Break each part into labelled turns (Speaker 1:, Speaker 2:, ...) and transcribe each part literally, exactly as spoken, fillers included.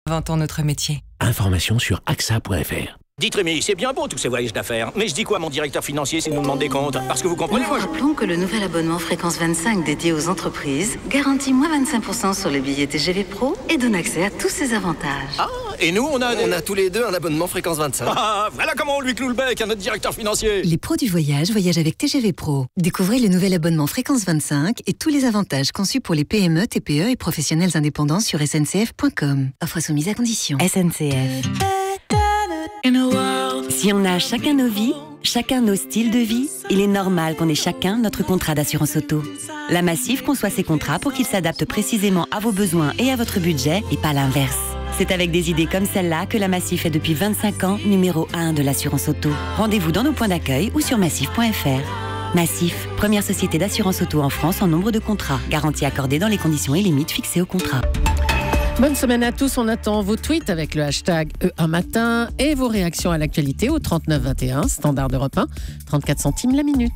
Speaker 1: Inventons notre métier.
Speaker 2: Information sur A X A point F R.
Speaker 3: Dites Rémi, c'est bien beau tous ces voyages d'affaires, mais je dis quoi à mon directeur financier s'il nous demande des comptes? Parce que vous comprenez,
Speaker 4: Nous
Speaker 3: moi je...
Speaker 4: rappelons que le nouvel abonnement Fréquence vingt-cinq dédié aux entreprises garantit moins vingt-cinq pour cent sur les billets T G V Pro et donne accès à tous ses avantages.
Speaker 3: Ah, et nous on a... Des...
Speaker 5: On a tous les deux un abonnement Fréquence vingt-cinq.
Speaker 3: Ah, voilà comment on lui cloue le bec à notre directeur financier.
Speaker 6: Les pros du voyage voyagent avec T G V Pro. Découvrez le nouvel abonnement Fréquence vingt-cinq et tous les avantages conçus pour les P M E, T P E et professionnels indépendants sur S N C F point com. Offre soumise à condition.
Speaker 1: S N C F.
Speaker 7: Si on a chacun nos vies, chacun nos styles de vie, il est normal qu'on ait chacun notre contrat d'assurance auto. La Massif conçoit ses contrats pour qu'ils s'adaptent précisément à vos besoins et à votre budget, et pas l'inverse. C'est avec des idées comme celle-là que la Massif est depuis vingt-cinq ans numéro un de l'assurance auto. Rendez-vous dans nos points d'accueil ou sur massif point F R. Massif, première société d'assurance auto en France en nombre de contrats. Garantie accordée dans les conditions et limites fixées au contrat.
Speaker 8: Bonne semaine à tous, on attend vos tweets avec le hashtag E un matin et vos réactions à l'actualité au trente-neuf vingt et un, standard d'Europe un, trente-quatre centimes la minute.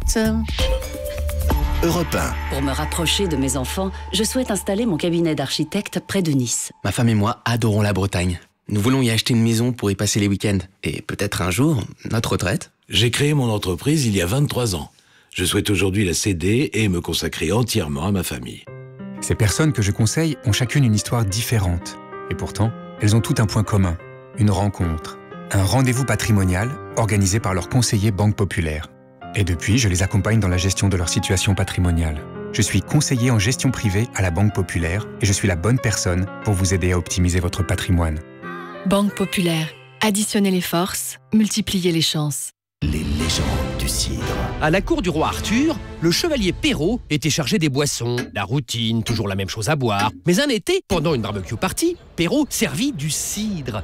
Speaker 2: Europe un.
Speaker 9: Pour me rapprocher de mes enfants, je souhaite installer mon cabinet d'architecte près de Nice.
Speaker 5: Ma femme et moi adorons la Bretagne. Nous voulons y acheter une maison pour y passer les week-ends. Et peut-être un jour, notre retraite.
Speaker 2: J'ai créé mon entreprise il y a vingt-trois ans. Je souhaite aujourd'hui la céder et me consacrer entièrement à ma famille.
Speaker 10: Ces personnes que je conseille ont chacune une histoire différente. Et pourtant, elles ont toutes un point commun, une rencontre. Un rendez-vous patrimonial organisé par leur conseiller Banque Populaire. Et depuis, je les accompagne dans la gestion de leur situation patrimoniale. Je suis conseiller en gestion privée à la Banque Populaire et je suis la bonne personne pour vous aider à optimiser votre patrimoine.
Speaker 11: Banque Populaire. Additionnez les forces, multipliez les chances.
Speaker 2: Les légendes du cidre.
Speaker 12: À la cour du roi Arthur, le chevalier Perrault était chargé des boissons. La routine, toujours la même chose à boire. Mais un été, pendant une barbecue party, Perrault servit du cidre.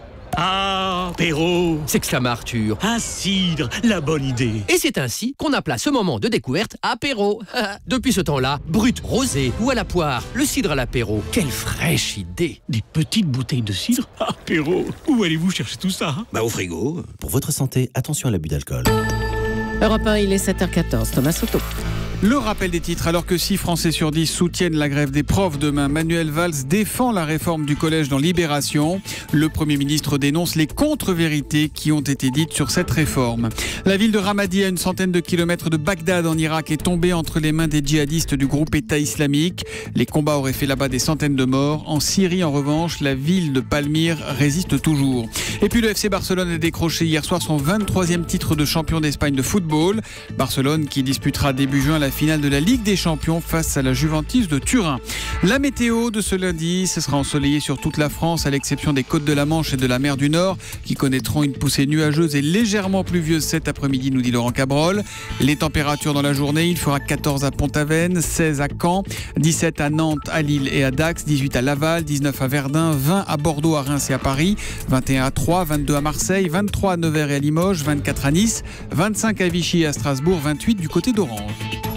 Speaker 13: Ah, Perrault,
Speaker 12: s'exclama Arthur.
Speaker 13: Un cidre, la bonne idée.
Speaker 12: Et c'est ainsi qu'on appela ce moment de découverte apéro. Depuis ce temps-là, brut, rosé ou à la poire, le cidre à l'apéro. Quelle fraîche idée.
Speaker 13: Des petites bouteilles de cidre? Ah, Perrault, où allez-vous chercher tout ça?
Speaker 14: Bah au frigo. Pour votre santé, attention à l'abus d'alcool.
Speaker 8: Europe un, il est sept heures quatorze. Thomas Soto.
Speaker 15: Le rappel des titres, alors que six Français sur dix soutiennent la grève des profs demain, Manuel Valls défend la réforme du collège dans Libération. Le Premier ministre dénonce les contre-vérités qui ont été dites sur cette réforme. La ville de Ramadi, à une centaine de kilomètres de Bagdad en Irak, est tombée entre les mains des djihadistes du groupe État islamique. Les combats auraient fait là-bas des centaines de morts. En Syrie, en revanche, la ville de Palmyre résiste toujours. Et puis le F C Barcelone a décroché hier soir son vingt-troisième titre de champion d'Espagne de football. Barcelone qui disputera début juin la finale de la Ligue des Champions face à la Juventus de Turin. La météo de ce lundi, ce sera ensoleillé sur toute la France à l'exception des côtes de la Manche et de la mer du Nord qui connaîtront une poussée nuageuse et légèrement pluvieuse cet après-midi, nous dit Laurent Cabrol. Les températures dans la journée, il fera quatorze à Pont-Aven, seize à Caen, dix-sept à Nantes, à Lille et à Dax, dix-huit à Laval, dix-neuf à Verdun, vingt à Bordeaux, à Reims et à Paris, vingt et un à Troyes, vingt-deux à Marseille, vingt-trois à Nevers et à Limoges, vingt-quatre à Nice, vingt-cinq à Vichy et à Strasbourg, vingt-huit du côté d'Orange.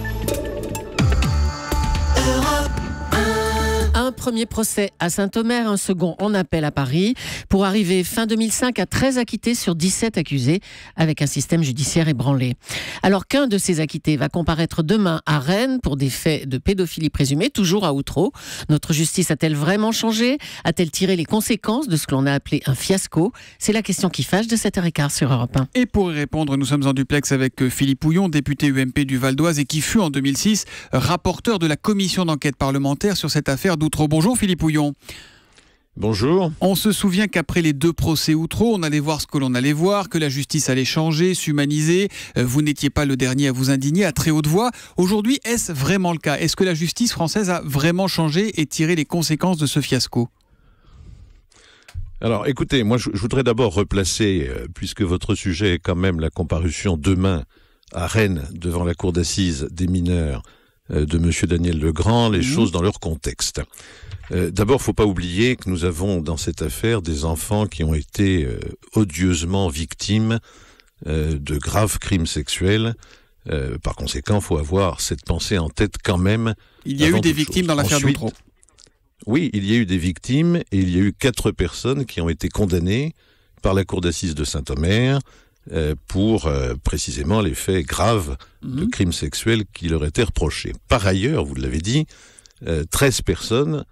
Speaker 8: Un premier procès à Saint-Omer, un second en appel à Paris, pour arriver fin deux mille cinq à treize acquittés sur dix-sept accusés, avec un système judiciaire ébranlé. Alors qu'un de ces acquittés va comparaître demain à Rennes pour des faits de pédophilie présumée, toujours à Outreau. Notre justice a-t-elle vraiment changé? A-t-elle tiré les conséquences de ce que l'on a appelé un fiasco? C'est la question qui fâche de sept heures quinze sur Europe un.
Speaker 15: Et pour y répondre, nous sommes en duplex avec Philippe Houillon, député U M P du Val d'Oise et qui fut en deux mille six rapporteur de la commission d'enquête parlementaire sur cette affaire d'Outreau. Bonjour Philippe Houillon.
Speaker 16: Bonjour.
Speaker 15: On se souvient qu'après les deux procès Outreau, on allait voir ce que l'on allait voir, que la justice allait changer, s'humaniser. Vous n'étiez pas le dernier à vous indigner à très haute voix. Aujourd'hui, est-ce vraiment le cas? Est-ce que la justice française a vraiment changé et tiré les conséquences de ce fiasco?
Speaker 16: Alors écoutez, moi je, je voudrais d'abord replacer, euh, puisque votre sujet est quand même la comparution demain à Rennes devant la cour d'assises des mineurs euh, de monsieur Daniel Legrand, les mmh. choses dans leur contexte. Euh, d'abord, faut pas oublier que nous avons dans cette affaire des enfants qui ont été euh, odieusement victimes euh, de graves crimes sexuels. Euh, par conséquent, faut avoir cette pensée en tête quand même.
Speaker 15: Il y a eu des victimes chose. dans l'affaire
Speaker 16: Ensuite,
Speaker 15: d'Outreau.
Speaker 16: Oui, il y a eu des victimes et il y a eu quatre personnes qui ont été condamnées par la cour d'assises de Saint-Omer euh, pour euh, précisément les faits graves mmh. de crimes sexuels qui leur étaient reprochés. Par ailleurs, vous l'avez dit, euh, treize personnes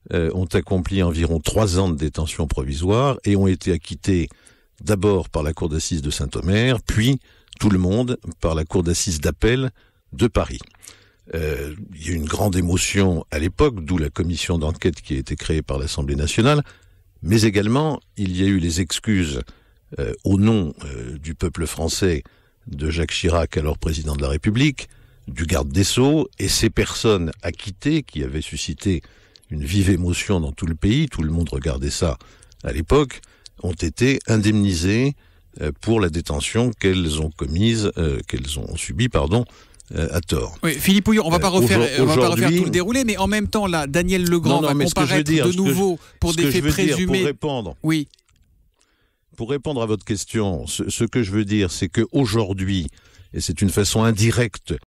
Speaker 16: euh, ont accompli environ trois ans de détention provisoire et ont été acquittés d'abord par la cour d'assises de Saint-Omer, puis tout le monde par la cour d'assises d'appel de Paris. Euh, il y a eu une grande émotion à l'époque, d'où la commission d'enquête qui a été créée par l'Assemblée nationale, mais également il y a eu les excuses euh, au nom euh, du peuple français de Jacques Chirac, alors président de la République, du garde des Sceaux, et ces personnes acquittées qui avaient suscité une vive émotion dans tout le pays, tout le monde regardait ça à l'époque, ont été indemnisées euh, pour la détention qu'elles ont commise, euh, qu'elles ont subie, pardon, euh, à tort.
Speaker 15: Oui, Philippe Pouillon, on va pas refaire,
Speaker 16: euh,
Speaker 15: on va pas refaire tout le déroulé, mais en même temps, là, Daniel Legrand
Speaker 16: non, non,
Speaker 15: va comparaître
Speaker 16: dire,
Speaker 15: de nouveau
Speaker 16: je,
Speaker 15: pour des faits présumés.
Speaker 16: Pour répondre,
Speaker 15: oui.
Speaker 16: Pour répondre à votre question, ce, ce que je veux dire, c'est qu'aujourd'hui, et c'est une façon indirecte